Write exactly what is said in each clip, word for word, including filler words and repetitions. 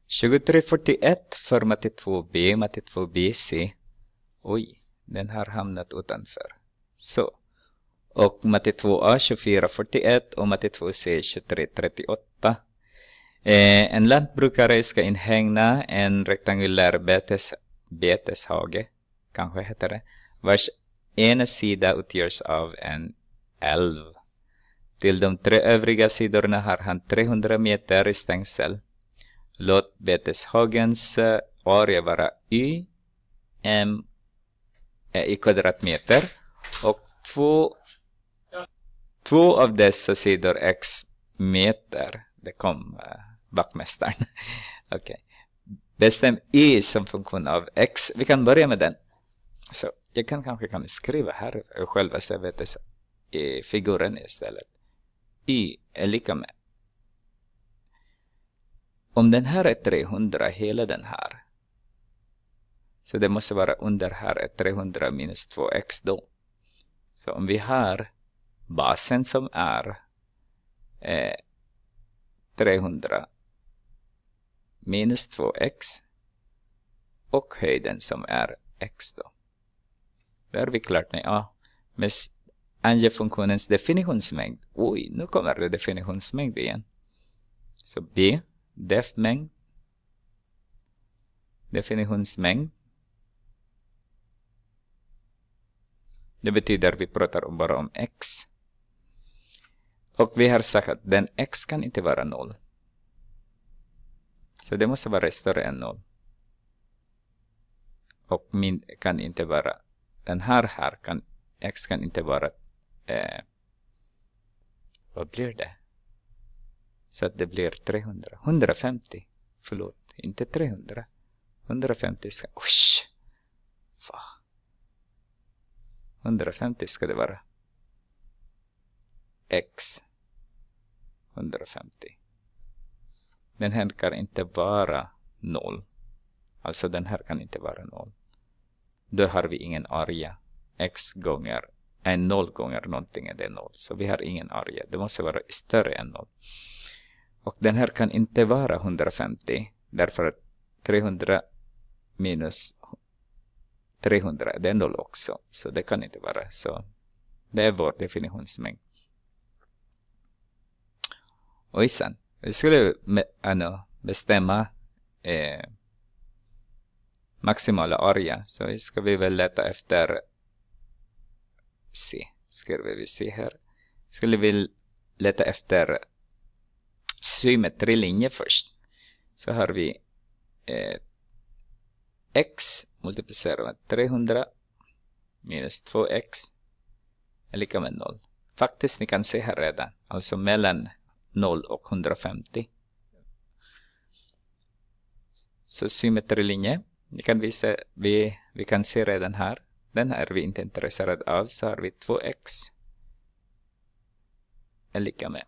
tjugotre fyrtioett för matte två B, matte två B C. Oj, den har hamnat utanför. Så. Och matte två A tjugofyra fyrtioett och matte två C tjugotre trettioåtta. Eh, en lantbrukare ska inhägna en rektangulär betes, beteshage, kanske heter det, vars ena sida utgörs av en älv. Till de tre övriga sidorna har han trehundra meter i stängsel. Låt beteshagens uh, area vara y m eh, i kvadratmeter och två, två av dessa sidor x meter. Det kom uh, backmästaren. Okej. Okay. Bestäm y som funktion av x. Vi kan börja med den. Så jag kan kanske kan skriva här själva så jag vet det så, i figuren istället. Y är lika med. Om den här är trehundra, hela den här. Så det måste vara under här är trehundra minus två x då. Så om vi har basen som är eh, trehundra minus två x och höjden som är x då. Då är vi klart med A. Med ange funktionens definitionsmängd. Oj, nu kommer det definitionsmängd igen. Så B, defmängd. Definitionsmängd. Det betyder att vi pratar om bara om x. Och vi har sagt att den x kan inte vara noll. Så det måste vara större än noll. Och min kan inte vara, den här här kan, x kan inte vara, eh, vad blir det? Så att det blir trehundra. hundrafemtio. Förlåt, inte trehundra. hundrafemtio ska, usch. Fan. hundrafemtio ska det vara. X. hundrafemtio. Den här kan inte vara noll. Alltså den här kan inte vara noll. Då har vi ingen area. X gånger, en noll gånger någonting är det noll. Så vi har ingen area. Det måste vara större än noll. Och den här kan inte vara hundrafemtio. Därför att trehundra minus trehundra, det är noll också. Så det kan inte vara så. Det är vår definitionsmängd. Och sen, vi skulle med, ano, bestämma eh, maximala area. Så ska vi väl leta efter C. Skriver vi C här. Skulle vi leta efter symmetrilinje först. Så har vi eh, x multiplicerat med trehundra minus två x är lika med noll. Faktiskt ni kan se här redan. Alltså mellan noll och hundrafemtio. Så symmetrilinje. Ni kan visa, vi, vi kan se redan här. Den här är vi inte intresserade av. Så har vi två x är lika med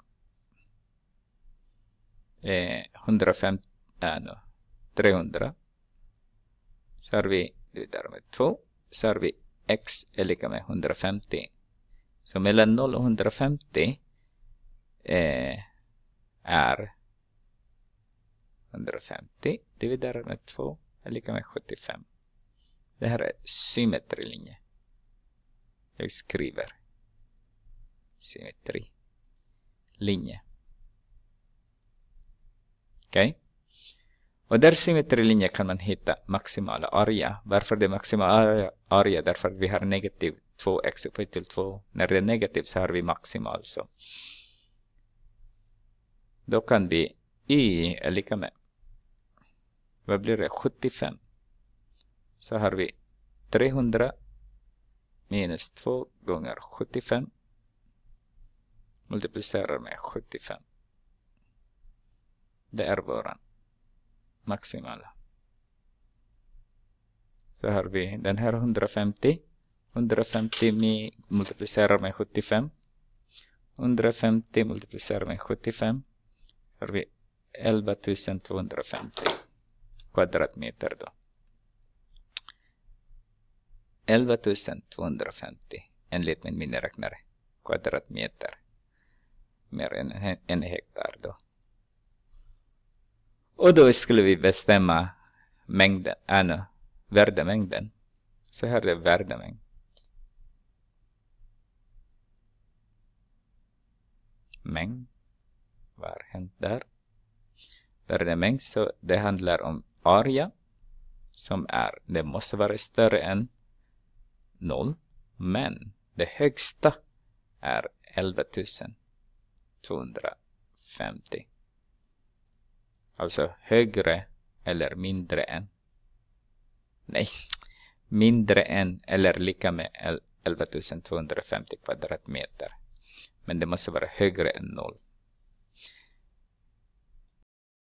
eh, hundrafemtio, äh, no, trehundra. Så har vi vidare med två. Så har vi x är lika med hundrafemtio. Så mellan noll och hundrafemtio eh, är hundrafemtio dividerat med två är lika med sjuttiofem. Det här är symmetrilinje. Jag skriver symmetri linje. Okej. Okay. Och där symmetrilinje kan man hitta maximala area. Varför det maximala area? Därför att vi har negativ två x upphöjt till två. När det är negativt så har vi maximal. Så. Då kan vi y är lika med. Vad blir det? sjuttiofem. Så har vi trehundra minus två gånger sjuttiofem. Multiplicerar med sjuttiofem. Det är våran maximala. Så har vi den här hundrafemtio. hundrafemtio multiplicerar med sjuttiofem. hundrafemtio multiplicerar med sjuttiofem. Så har vi elva tusen tvåhundrafemtio kvadratmeter då. elva tusen tvåhundrafemtio enligt min miniräknare kvadratmeter. Mer än en hektar då. Och då skulle vi bestämma mängden, äh, värdemängden. Så här är det värdemängd. Mängd. Vad har hänt där? Värdemängd, så det handlar om area. Som är, det måste vara större än noll. Men det högsta är elva tusen tvåhundrafemtio. Alltså högre eller mindre än. Nej, mindre än eller lika med elva tusen tvåhundrafemtio kvadratmeter. Men det måste vara högre än noll.